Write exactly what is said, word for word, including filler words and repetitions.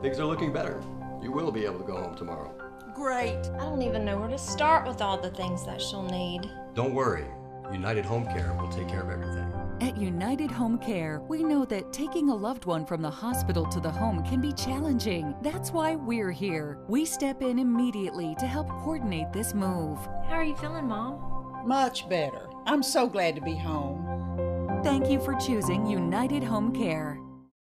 Things are looking better. You will be able to go home tomorrow. Great. I don't even know where to start with all the things that she'll need. Don't worry. United Home Care will take care of everything. At United Home Care, we know that taking a loved one from the hospital to the home can be challenging. That's why we're here. We step in immediately to help coordinate this move. How are you feeling, Mom? Much better. I'm so glad to be home. Thank you for choosing United Home Care.